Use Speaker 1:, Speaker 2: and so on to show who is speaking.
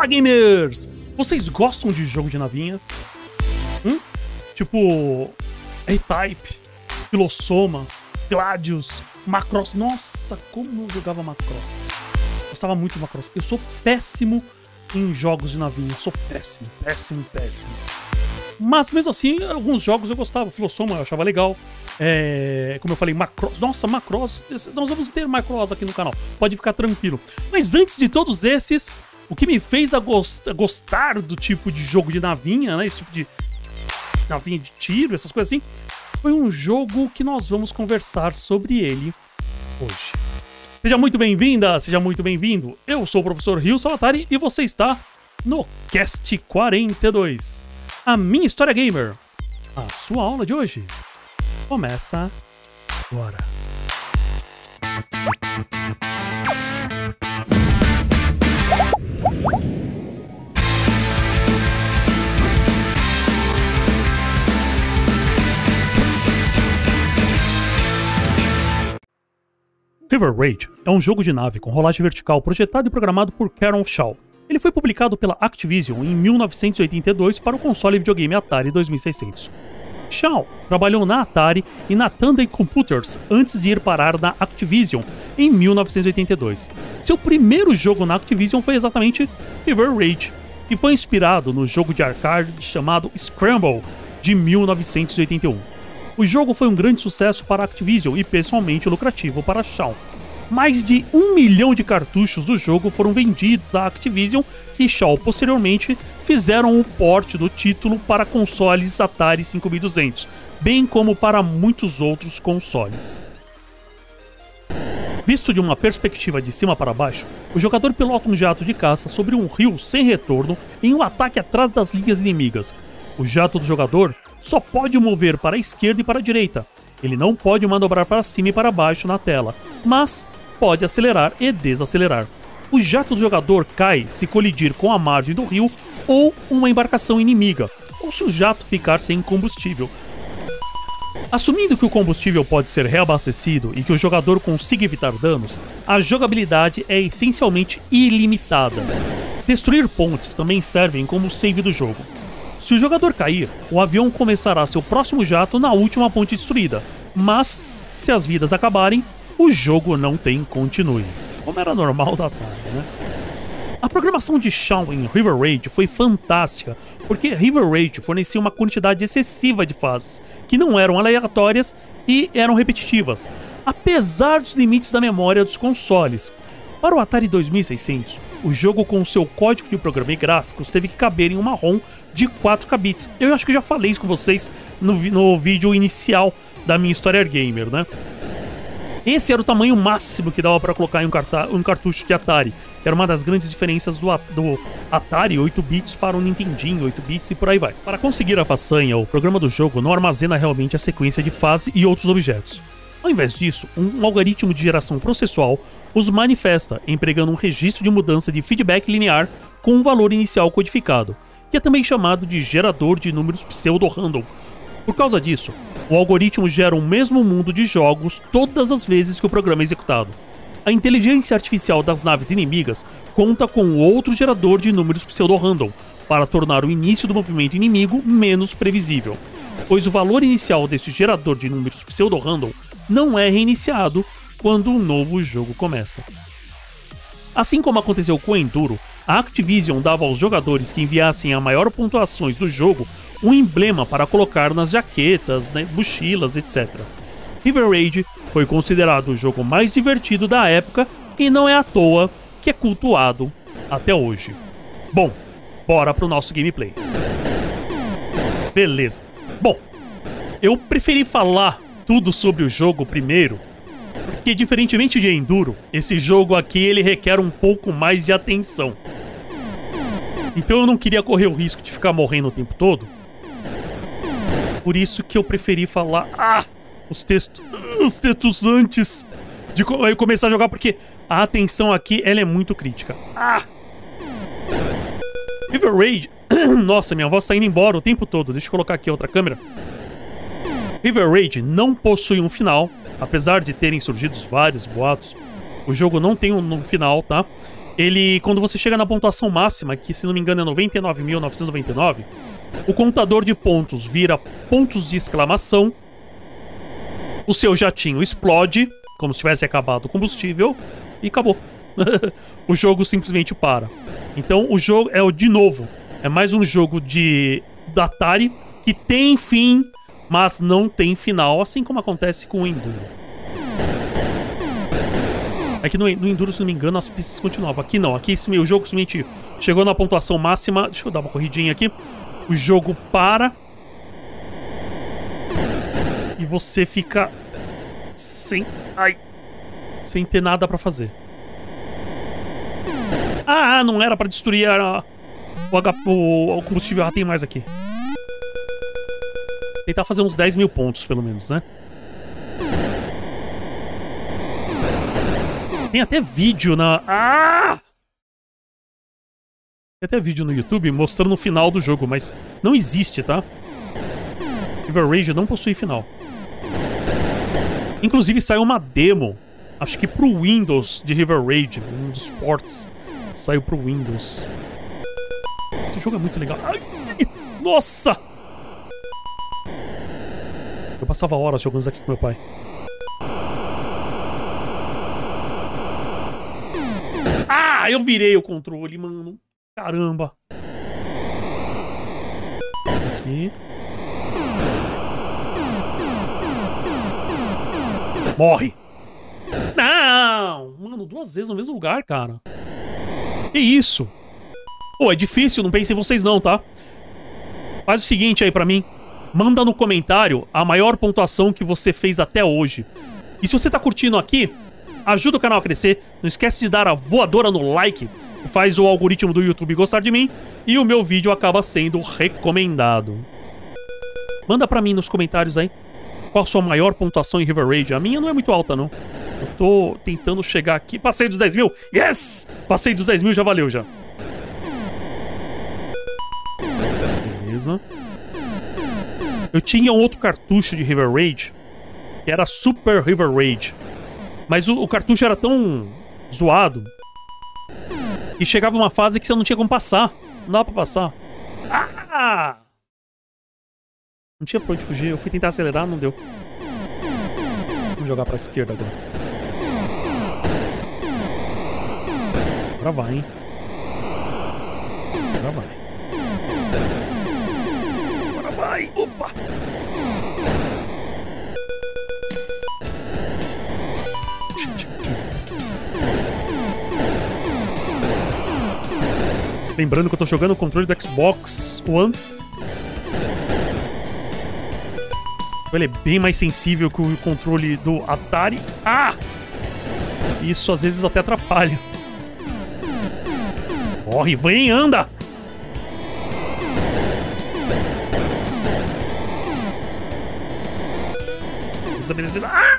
Speaker 1: gamers! Vocês gostam de jogo de navinha? Tipo... A-Type, Filosoma, Gladius, Macross. Nossa, como eu jogava Macross. Gostava muito de Macross. Eu sou péssimo em jogos de navinha. Eu sou péssimo, péssimo, péssimo. Mas mesmo assim, alguns jogos eu gostava. Filosoma eu achava legal. Como eu falei, Macross. Nossa, Macross. Nós vamos ter Macross aqui no canal. Pode ficar tranquilo. Mas antes de todos esses, o que me fez a gostar do tipo de jogo de navinha, né? Esse tipo de navinha de tiro, essas coisas assim, foi um jogo que nós vamos conversar sobre ele hoje. Seja muito bem-vinda, seja muito bem-vindo. Eu sou o professor Ryu Savatari e você está no Cast 42. A minha história gamer. A sua aula de hoje começa agora. River Raid é um jogo de nave com rolagem vertical projetado e programado por Karen Shaw. Ele foi publicado pela Activision em 1982 para o console videogame Atari 2600. Shaw trabalhou na Atari e na Tandem Computers antes de ir parar na Activision em 1982. Seu primeiro jogo na Activision foi exatamente River Raid, que foi inspirado no jogo de arcade chamado Scramble, de 1981. O jogo foi um grande sucesso para a Activision e pessoalmente lucrativo para a Shaw. Mais de 1 milhão de cartuchos do jogo foram vendidos da Activision e Shaw posteriormente fizeram o port do título para consoles Atari 5200, bem como para muitos outros consoles. Visto de uma perspectiva de cima para baixo, o jogador pilota um jato de caça sobre um rio sem retorno em um ataque atrás das linhas inimigas. O jato do jogador só pode mover para a esquerda e para a direita. Ele não pode manobrar para cima e para baixo na tela, mas pode acelerar e desacelerar. O jato do jogador cai se colidir com a margem do rio ou uma embarcação inimiga, ou se o jato ficar sem combustível. Assumindo que o combustível pode ser reabastecido e que o jogador consiga evitar danos, a jogabilidade é essencialmente ilimitada. Destruir pontes também servem como save do jogo. Se o jogador cair, o avião começará seu próximo jato na última ponte destruída, mas, se as vidas acabarem, o jogo não tem continue, como era normal da Atari, né? A programação de Shaw em River Raid foi fantástica, porque River Raid fornecia uma quantidade excessiva de fases, que não eram aleatórias e eram repetitivas, apesar dos limites da memória dos consoles. Para o Atari 2600, o jogo com seu código de programa e gráficos teve que caber em uma ROM de 4 kbps. Eu acho que eu já falei isso com vocês no vídeo inicial da minha história gamer, né? Esse era o tamanho máximo que dava para colocar em um cartucho de Atari, que era uma das grandes diferenças do Atari 8 bits para o Nintendinho 8 bits e por aí vai. Para conseguir a façanha, o programa do jogo não armazena realmente a sequência de fase e outros objetos. Ao invés disso, um algoritmo de geração processual os manifesta, empregando um registro de mudança de feedback linear com um valor inicial codificado, que é também chamado de gerador de números pseudo-random. Por causa disso, o algoritmo gera o mesmo mundo de jogos todas as vezes que o programa é executado. A inteligência artificial das naves inimigas conta com outro gerador de números pseudo-random, para tornar o início do movimento inimigo menos previsível, pois o valor inicial desse gerador de números pseudo-random não é reiniciado quando um novo jogo começa. Assim como aconteceu com o Enduro, a Activision dava aos jogadores que enviassem a maior pontuações do jogo um emblema para colocar nas jaquetas, mochilas, etc. River Raid foi considerado o jogo mais divertido da época e não é à toa que é cultuado até hoje. Bom, bora pro nosso gameplay. Beleza. Bom, eu preferi falar tudo sobre o jogo primeiro, porque diferentemente de Enduro, esse jogo aqui ele requer um pouco mais de atenção. Então eu não queria correr o risco de ficar morrendo o tempo todo. Por isso que eu preferi falar os textos antes de eu começar a jogar, porque a atenção aqui ela é muito crítica. River Raid. Nossa, minha voz tá indo embora o tempo todo. Deixa eu colocar aqui outra câmera. River Raid não possui um final, apesar de terem surgido vários boatos. O jogo não tem um final, tá? ele, quando você chega na pontuação máxima, que se não me engano é 99.999, o contador de pontos vira pontos de exclamação, o seu jatinho explode, como se tivesse acabado o combustível, e acabou. O jogo simplesmente para. Então o jogo é, de novo, é mais um jogo da Atari que tem fim, mas não tem final, assim como acontece com o Enduro. É que no Enduro, se não me engano, as pistas continuavam. Aqui não, aqui o jogo simplesmente chegou na pontuação máxima. Deixa eu dar uma corridinha aqui. O jogo para. E você fica sem ter nada pra fazer. Ah, não era pra destruir o combustível. Ah, tem mais aqui. Tentar fazer uns 10 mil pontos, pelo menos, né? Tem até vídeo na... Ah! Tem até vídeo no YouTube mostrando o final do jogo, mas não existe, tá? River Raid não possui final. Inclusive saiu uma demo, acho que pro Windows de River Raid, um dos ports. Saiu pro Windows. Esse jogo é muito legal. Ai, nossa! Eu passava horas jogando isso aqui com meu pai. Ah, eu virei o controle, mano. Caramba. Aqui. Morre. Não! Mano, 2 vezes no mesmo lugar, cara. Que isso? Pô, é difícil, não pensem em vocês não, tá? Faz o seguinte aí pra mim. Manda no comentário a maior pontuação que você fez até hoje. E se você tá curtindo aqui, ajuda o canal a crescer. Não esquece de dar a voadora no like, que faz o algoritmo do YouTube gostar de mim. E o meu vídeo acaba sendo recomendado. Manda pra mim nos comentários aí qual a sua maior pontuação em River Raid. A minha não é muito alta, não. Eu tô tentando chegar aqui. Passei dos 10 mil. Yes! Passei dos 10 mil, já valeu, já. Beleza. Eu tinha um outro cartucho de River Raid, que era Super River Raid. Mas o cartucho era tão zoado que chegava numa fase que você não tinha como passar. Não dava pra passar. Ah! Não tinha pra onde fugir. Eu fui tentar acelerar, não deu. Vamos jogar pra esquerda agora. Agora vai, hein? Agora vai. Agora vai! Opa! Lembrando que eu tô jogando o controle do Xbox One. Ele é bem mais sensível que o controle do Atari. Ah! Isso às vezes até atrapalha. Corre, vem, anda! Beleza, beleza, beleza. Ah!